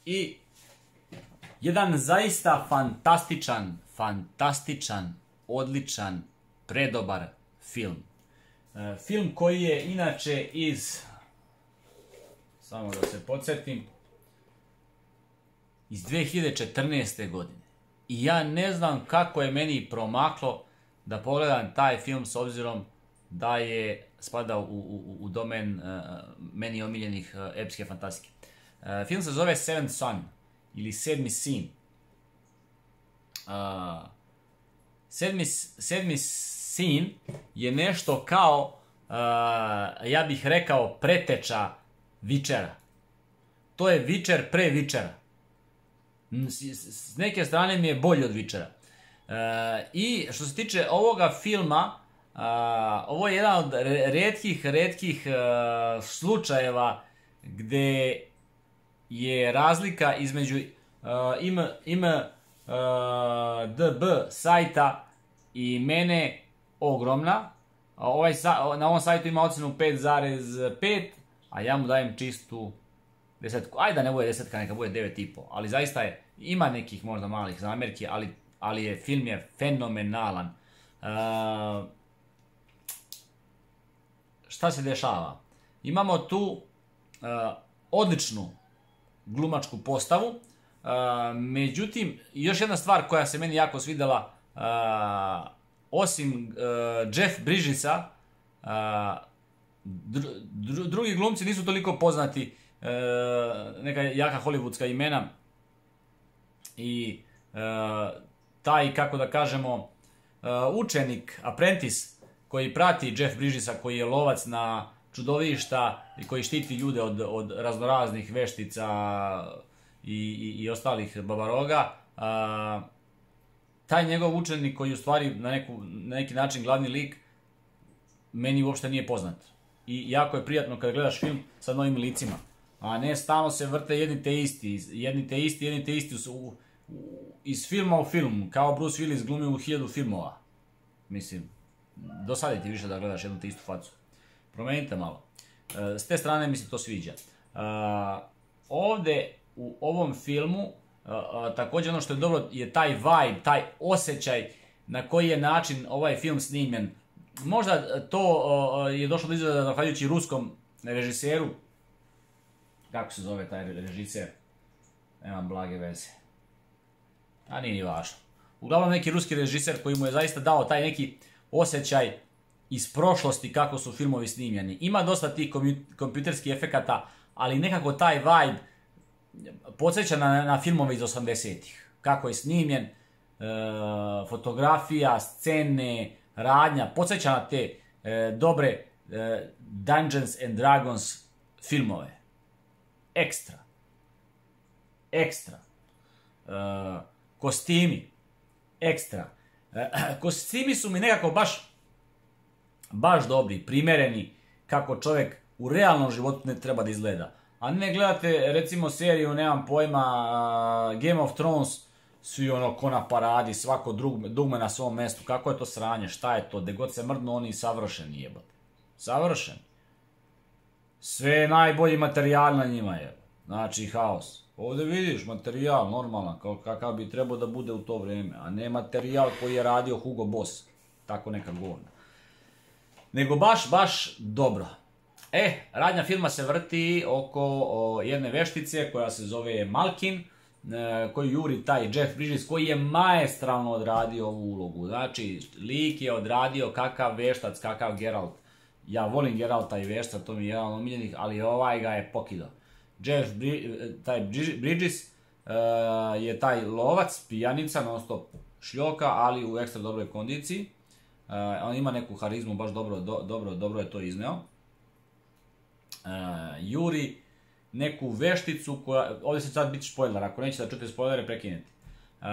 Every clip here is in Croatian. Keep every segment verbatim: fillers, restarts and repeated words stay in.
I jedan zaista fantastičan, fantastičan, odličan, predobar film. Film koji je inače iz, samo da se podsjetim, iz dve hiljade četrnaeste. godine. I ja ne znam kako je meni promaklo da pogledam taj film s obzirom da je spada u, u, u domen uh, meni omiljenih uh, epske fantastike. Uh, film se zove Seventh Son ili Sedmi sin. Uh, sedmi, sedmi sin je nešto kao, uh, ja bih rekao, preteča Witchera. To je Witcher pre Witchera. S neke strane mi je bolji od Witchera. Uh, I što se tiče ovoga filma, uh, ovo je jedan od retkih, retkih uh, slučajeva gde je razlika između uh, im, im, uh, D B sajta i mene ogromna. Ovaj, na ovom sajtu ima ocenu pet zarez pet, a ja mu dajem čistu desetku. Ajde da ne bude desetka, neka bude devet i po. Ali zaista je, ima nekih možda malih zamerki, ali, ali je, film je fenomenalan. Uh, šta se dešava? Imamo tu uh, odličnu glumačku postavu. Uh, međutim, još jedna stvar koja se meni jako svidela, uh, osim uh, Jeff Bridgesa, uh, dru, dru, drugi glumci nisu toliko poznati, uh, neka jaka hollywoodska imena i uh, taj, kako da kažemo, uh, učenik, apprentice koji prati Jeff Bridgesa, koji je lovac na čudovišta i koji štiti ljude od, od raznoraznih veštica i, i, i ostalih babaroga, uh, taj njegov učenik koji je u stvari na, neku, na neki način glavni lik, meni uopšte nije poznat. I jako je prijatno kada gledaš film sa novim licima, a ne stalno se vrte jedni te isti, jedni te isti, jedni te isti u, u, iz filma u film, kao Bruce Willis glumi u hiljadu filmova. Mislim, dosadi ti više da gledaš jednu te istu facu. Promenite malo. E, s te strane mi se to sviđa. E, ovde u ovom filmu Uh, uh, također ono što je dobro je taj vibe, taj osjećaj na koji je način ovaj film snimljen. Možda to uh, je došlo do izgleda zahvaljujući ruskom režiseru. Kako se zove taj režiser? Nemam blage veze. A nije ni važno. Uglavnom neki ruski režiser koji mu je zaista dao taj neki osjećaj iz prošlosti kako su filmovi snimljeni. Ima dosta tih kompjuterskih efekata, ali nekako taj vibe podsjeća na, na filmove iz osamdesetih. Kako je snimljen, e, fotografija, scene, radnja, podsjeća na te e, dobre e, Dungeons and Dragons filmove. Ekstra. Ekstra. E, kostimi. Ekstra. E, kostimi su mi nekako baš baš dobri, primereni kako čovjek u realnom životu ne treba da izgleda. A ne gledate, recimo, seriju, nemam pojma, uh, Game of Thrones, svi ono ko na paradi, svako drug, dugme na svom mestu, kako je to sranje, šta je to, gde god se mrdnu oni savršeni jebate. Savršeni. Sve najbolji materijal na njima je. Znači, haos. Ovdje vidiš materijal normalan, kakav bi trebao da bude u to vrijeme, a ne materijal koji je radio Hugo Boss. Tako neka govna. Nego baš, baš dobro. E, radnja filma se vrti oko o, jedne veštice koja se zove Malkin, e, koji juri taj Jeff Bridges, koji je maestralno odradio ovu ulogu. Znači, lik je odradio kakav veštac, kakav Geralt. Ja volim Geralta i vešta, to mi je jedan od omiljenih, ali ovaj ga je pokido. Jeff Bri taj Bridges e, je taj lovac, pijanica, non stop šljoka, ali u ekstra dobroj kondiciji. E, on ima neku harizmu, baš dobro, do, dobro, dobro je to izneo. Uh, juri neku vešticu koja, ovdje će sad biti spoiler, ako nećete da čujete spoilere, prekinete. Uh,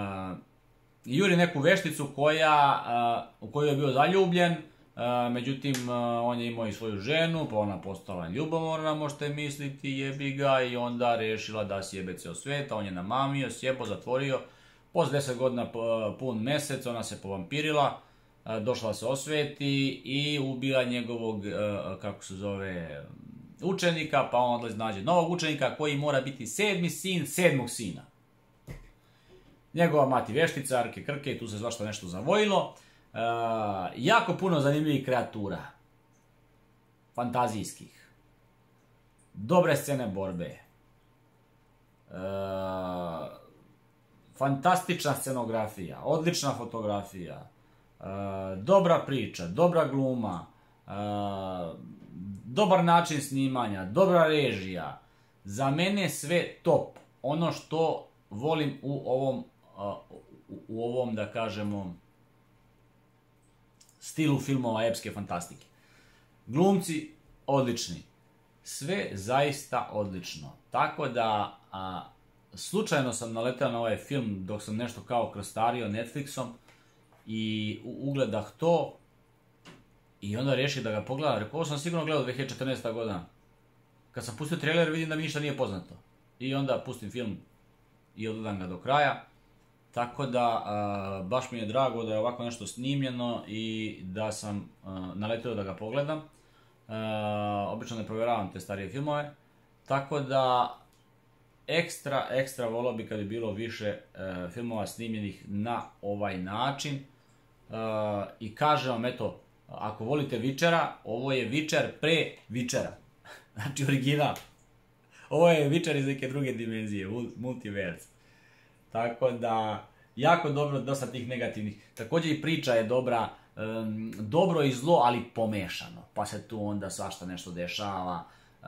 juri neku vešticu koja, uh, u koju je bio zaljubljen, uh, međutim uh, on je imao i svoju ženu, pa ona postala ljubomorna, možete misliti, jebi ga, i onda rešila da sjebe ceo svet, on je namamio, sjebo, zatvorio, posle deset godina pun mesec, ona se povampirila, uh, došla se osveti i ubija njegovog, uh, kako se zove, učenika, pa on odlazi nađe novog učenika koji mora biti sedmi sin sedmog sina. Njegova mati veštica, Arke Krke, i tu se svašta nešto zavojilo. E, jako puno zanimljivih kreatura. Fantazijskih. Dobre scene borbe. E, fantastična scenografija, odlična fotografija, e, dobra priča, dobra gluma, e, dobar način snimanja, dobra režija. Za mene sve top. Ono što volim u ovom, u, u ovom da kažemo, stilu filmova epske fantastike. Glumci odlični. Sve zaista odlično. Tako da, a, slučajno sam naletao na ovaj film dok sam nešto kao krostario Netflixom i ugledah to i onda rešio da ga pogledam. Rekao, ovo sam sigurno gledao dve hiljade četrnaesta. godina. Kad sam pustio trailer vidim da mi ništa nije poznato. I onda pustim film i odgledam ga do kraja. Tako da, a, baš mi je drago da je ovako nešto snimljeno i da sam a, naletio da ga pogledam. A, obično ne provjeravam te starije filmove. Tako da, ekstra, ekstra volio bi kad bi bilo više a, filmova snimljenih na ovaj način. A, I kažem vam, eto, ako volite Witchera, ovo je Witcher pre Witchera. Znači original. Ovo je Witcher iz neke druge dimenzije, multiverse. Tako da, jako dobro, dosta tih negativnih. Također i priča je dobra, um, dobro i zlo, ali pomešano. Pa se tu onda svašta nešto dešava. Uh,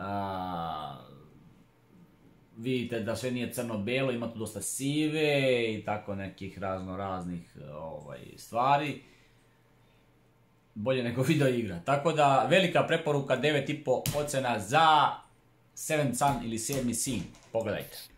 vidite da sve nije crno-belo, ima tu dosta sive i tako nekih razno raznih ovaj, stvari. Bolje nego video igra. Tako da, velika preporuka, devet i po ocena za Seventh Son ili sedmi sin. Pogledajte.